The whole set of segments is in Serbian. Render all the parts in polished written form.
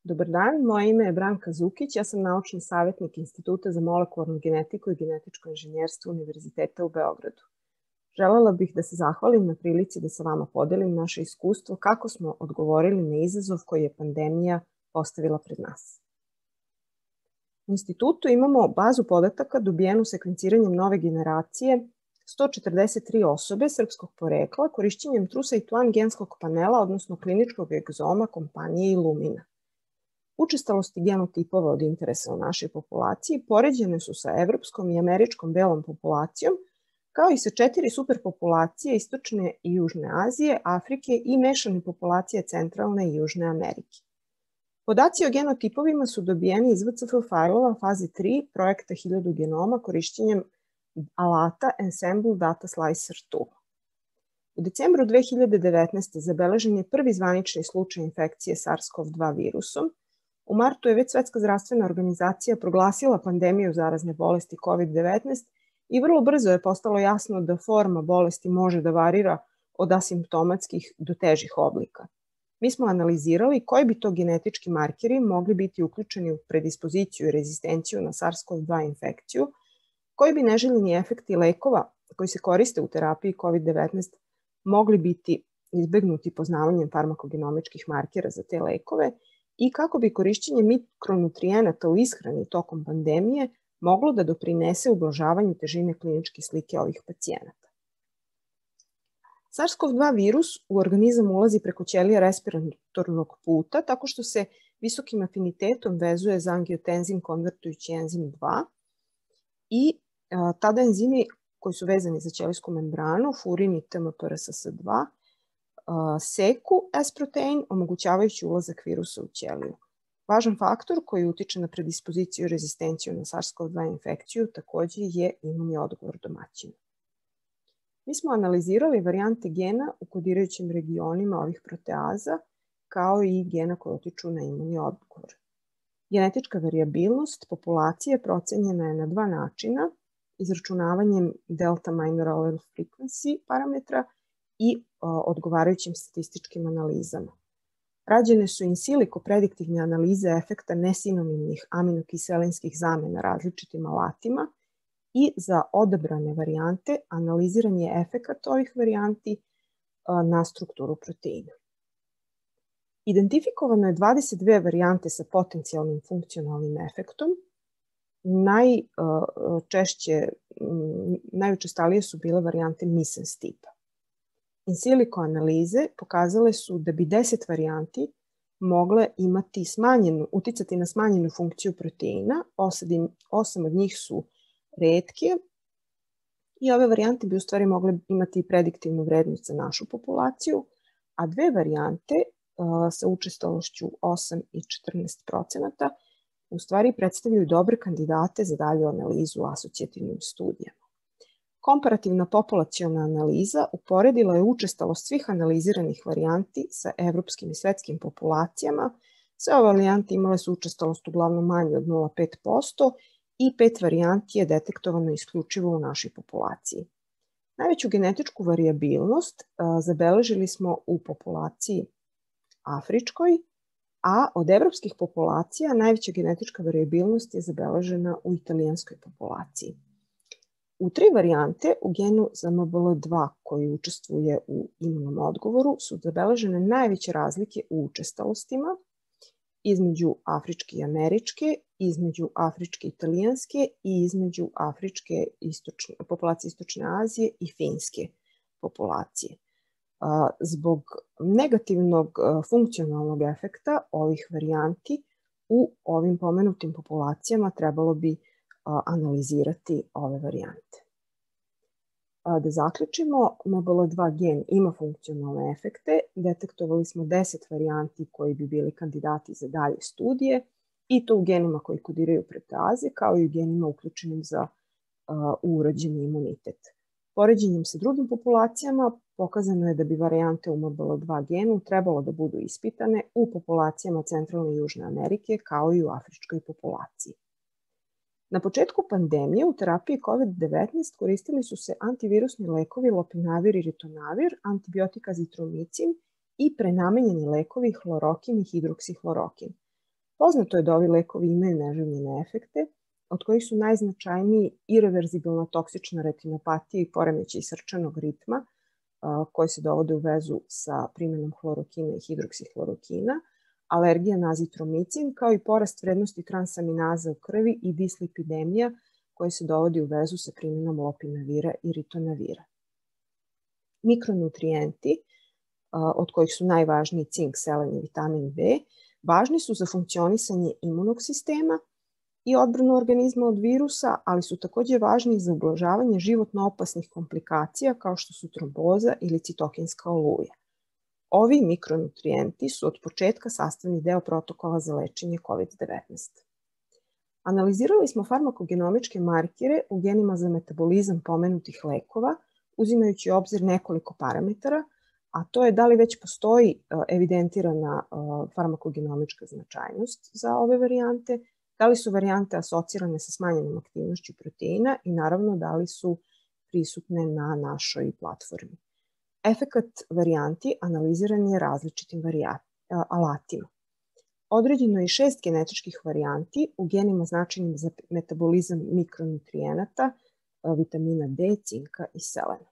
Dobar dan, moje ime je Branka Zukić, ja sam naučni savjetnik Instituta za molekularnu genetiku i genetičko inženjerstvo Univerziteta u Beogradu. Želela bih da se zahvalim na prilici da sa vama podelim naše iskustvo kako smo odgovorili na izazov koji je pandemija postavila pred nas. U institutu imamo bazu podataka dobijenu sekvenciranjem nove generacije 143 osobe srpskog porekla korišćenjem Trusate-1 genskog panela, odnosno kliničkog egzoma kompanije Illumina. Učestalosti genotipova od interesa u našoj populaciji poređene su sa evropskom i američkom belom populacijom, kao i sa 4 superpopulacije Istočne i Južne Azije, Afrike i mešane populacije Centralne i Južne Amerike. Podaci o genotipovima su dobijeni iz VCF fajlova faze 3 projekta 1000 genoma korišćenjem alata Ensemble Data Slicer Tool. U decembru 2019. zabeležen je prvi zvanični slučaj infekcije SARS-CoV-2 virusom. U martu je već Svetska zdravstvena organizacija proglasila pandemiju zarazne bolesti COVID-19 i vrlo brzo je postalo jasno da forma bolesti može da varira od asimptomatskih do težih oblika. Mi smo analizirali koji bi to genetički markeri mogli biti uključeni u predispoziciju i rezistenciju na SARS-CoV-2 infekciju, koji bi neželjeni efekti lekova koji se koriste u terapiji COVID-19 mogli biti izbegnuti poznavanjem farmakogenomičkih markera za te lekove i kako bi korišćenje mikronutrijenata u ishrani tokom pandemije moglo da doprinese ublažavanju težine kliničke slike ovih pacijenata. SARS-CoV-2 virus u organizam ulazi preko ćelija respiratornog puta tako što se visokim afinitetom vezuje za angiotenzin konvertujući enzim 2 i tada enzimi koji su vezani za ćelijsku membranu, furin i TMPRSS2, seku S-protein, omogućavajući ulazak virusa u ćeliju. Važan faktor koji utiče na predispoziciju i rezistenciju na SARS-CoV-2 infekciju takođe je imunni odgovor domaćina. Mi smo analizirali varijante gena u kodirajućim regionima ovih proteaza, kao i gena koje utiču na imunni odgovor. Genetička varijabilnost populacije procenjena je na 2 načina, izračunavanjem delta minor allele frequency parametra i odgovarajućim statističkim analizama. Rađene su in silico prediktivne analize efekta nesinonimnih aminokiselinskih zamena različitim alatima i za odabrane varijante analiziran je efekat ovih varijanti na strukturu proteina. Identifikovano je 22 varijante sa potencijalnim funkcionalnim efektom. Najučestalije su bile varijante missense tipa. In silico analize pokazale su da bi 10 varijanti mogle uticati na smanjenu funkciju proteina, 8 od njih su retke i ove varijante bi u stvari mogle imati prediktivnu vrednost za našu populaciju, a 2 varijante sa učestalošću 8 i 14% u stvari predstavljaju dobre kandidate za dalju analizu u asocijativnim studijama. Komparativna populaciona analiza uporedila je učestalost svih analiziranih varijanti sa evropskim i svetskim populacijama. Sve ove varijante imale su učestalost uglavnom manje od 0,5% i 5 varijanti je detektovano isključivo u našoj populaciji. Najveću genetičku varijabilnost zabeležili smo u populaciji afričkoj, a od evropskih populacija najveća genetička varijabilnost je zabeležena u italijanskoj populaciji. U 3 varijante u genu za MBL2 koji učestvuje u imunnom odgovoru su zabeležene najveće razlike u učestalostima između afričke i američke, između afričke i italijanske i između afričke populacije Istočne Azije i finske populacije. Zbog negativnog funkcionalnog efekta ovih varijanti u ovim pomenutim populacijama trebalo bi analizirati ove varijante. Da zaključimo, MBL2 gen ima funkcionalne efekte, detektovali smo 10 varijanti koji bi bili kandidati za dalje studije i to u genima koji kodiraju proteaze kao i u genima uključenim za urođeni imunitet. Poređenjem sa drugim populacijama pokazano je da bi varijante u MBL2 genu trebalo da budu ispitane u populacijama Centralne i Južne Amerike kao i u afričkoj populaciji. Na početku pandemije u terapiji COVID-19 koristili su se antivirusni lekovi lopinavir i ritonavir, antibiotik azitromicin i prenamenjeni lekovi hlorokin i hidroksihlorokin. Poznato je da ovi lekovi imaju neželjene efekte, od kojih su najznačajniji ireverzibilna toksična retinopatija i poremećaj srčanog ritma, koji se dovode u vezu sa primjenom hlorokina i hidroksihlorokina, alergija na azitromicin, kao i porast vrednosti transaminaza u krvi i dislipidemija, koji se dovodi u vezu sa primjenom lopinavira i ritonavira. Mikronutrijenti, od kojih su najvažniji cink, selen i vitamin B, važni su za funkcionisanje imunog sistema i odbranu organizma od virusa, ali su takođe važni za ublažavanje životno opasnih komplikacija kao što su tromboza ili citokinska oluja. Ovi mikronutrijenti su od početka sastavni deo protokola za lečenje COVID-19. Analizirali smo farmakogenomičke markere u genima za metabolizam pomenutih lekova, uzimajući u obzir nekoliko parametara, a to je da li već postoji evidentirana farmakogenomička značajnost za ove varijante, da li su varijante asocirane sa smanjenom aktivnošću proteina i naravno da li su prisutne na našoj platformi. Efekat varijanti analiziran je različitim alatima. Određeno je i 6 genetičkih varijanti u genima značajnim za metabolizam mikronutrijenata, vitamina D, cinka i selena.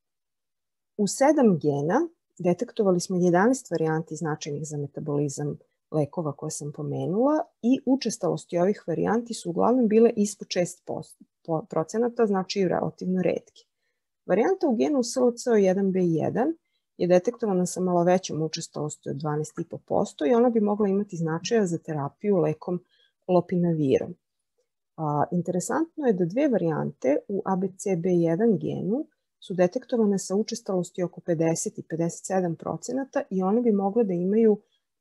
U 7 gena detektovali smo 11 varijanti značajnih za metabolizam lekova koje sam pomenula i učestalosti ovih varijanti su uglavnom bile ispod 6%, znači relativno retke. Varijanta u genu SLCO1B1 je detektovana sa malo većom učestalosti od 12,5% i ona bi mogla imati značaja za terapiju lekom lopinavirom. Interesantno je da dve varijante u ABCB1 genu su detektovane sa učestalosti oko 50 i 57% i one bi mogle da imaju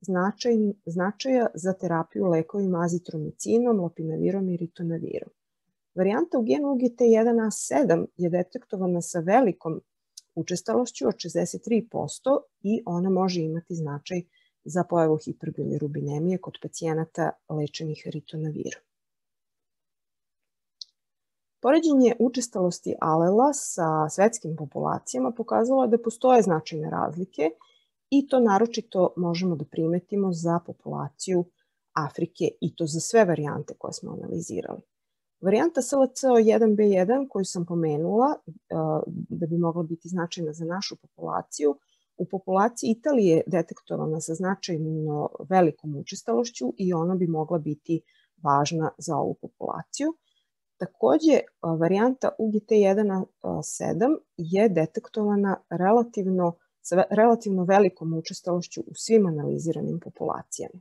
značaja za terapiju lekovima azitromicinom, lopinavirom i ritonavirom. Varijanta u genu UGT1A7 je detektovana sa velikom učestalošću od 63% i ona može imati značaj za pojavu hiperbilirubinemije kod pacijenata lečenih ritonavirom. Poređenje učestalosti alela sa svetskim populacijama pokazalo je da postoje značajne razlike i to naročito možemo da primetimo za populaciju Afrike i to za sve varijante koje smo analizirali. Varijanta SLCO1B1 koju sam pomenula da bi mogla biti značajna za našu populaciju, u populaciji Italije je detektovana sa značajno velikom učestalošću i ona bi mogla biti važna za ovu populaciju. Takođe, varijanta UGT1A7 je detektovana sa relativno velikom učestalošću u svim analiziranim populacijama.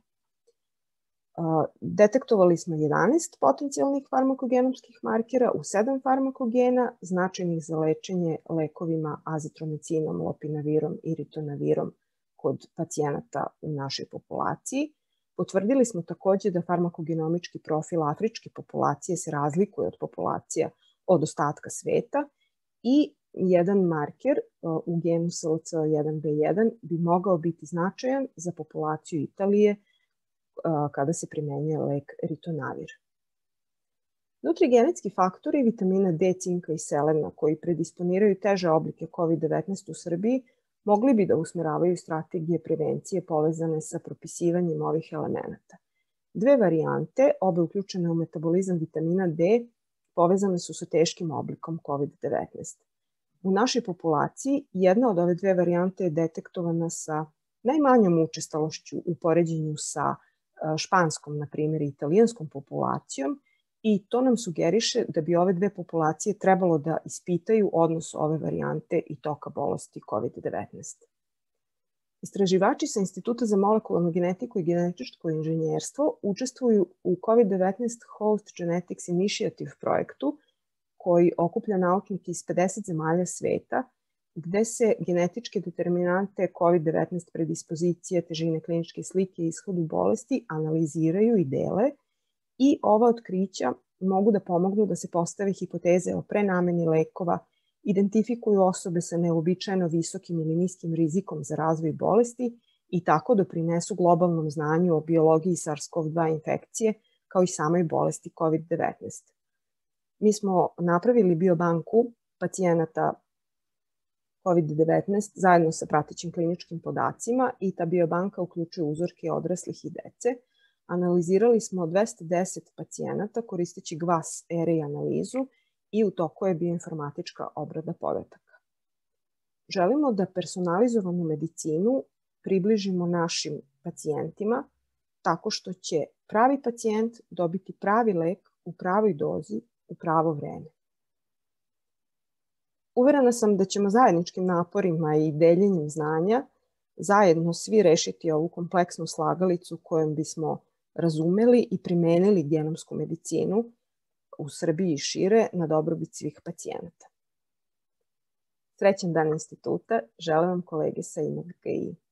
Detektovali smo 11 potencijalnih farmakogenomskih markera u 7 farmakogena značajnih za lečenje lekovima azitromicinom, lopinavirom i ritonavirom kod pacijenata u našoj populaciji. Potvrdili smo takođe da farmakogenomički profil afričke populacije se razlikuje od populacija od ostatka sveta i jedan marker u genu SLCO1B1 bi mogao biti značajan za populaciju Italije kada se primenjuje lek ritonavir. Nutrigenetski faktori vitamina D, cinka i selena koji predisponiraju teže oblike COVID-19 u Srbiji mogli bi da usmeravaju strategije prevencije povezane sa propisivanjem ovih elemenata. Dve varijante, obe uključene u metabolizam vitamina D, povezane su sa teškim oblikom COVID-19. U našoj populaciji jedna od ove dve varijante je detektovana sa najmanjom učestalošću u poređenju sa španskom, na primjer, i italijanskom populacijom i to nam sugeriše da bi ove dve populacije trebalo da ispitaju odnos ove varijante i toka bolesti COVID-19. Istraživači sa Instituta za molekularnu genetiku i genetičko inženjerstvo učestvuju u COVID-19 Host Genetics Initiative projektu koji okuplja naučnike iz 50 zemalja sveta gde se genetičke determinante COVID-19 predispozicije, težine kliničke slike i ishodu bolesti analiziraju i dele i ova otkrića mogu da pomognu da se postave hipoteze o prenameni lekova, identifikuju osobe sa neobičajeno visokim ili niskim rizikom za razvoj bolesti i tako doprinesu globalnom znanju o biologiji SARS-CoV-2 infekcije kao i samoj bolesti COVID-19. Mi smo napravili biobanku pacijenata COVID-19 zajedno sa pratećim kliničkim podacima i ta biobanka uključuje uzorke odraslih i dece, Analizirali smo 210 pacijenata koristeći GWAS array analizu i u toku je bioinformatička obrada podataka. Želimo da personalizovanu medicinu približimo našim pacijentima tako što će pravi pacijent dobiti pravi lek u pravoj dozi u pravo vreme. Uverena sam da ćemo zajedničkim naporima i deljenjem znanja zajedno svi rešiti ovu kompleksnu slagalicu kojom bismo razumeli i primenili genomsku medicinu u Srbiji i šire na dobrobit svih pacijenata. Srećan dan instituta, želim vam kolege sa IMGI.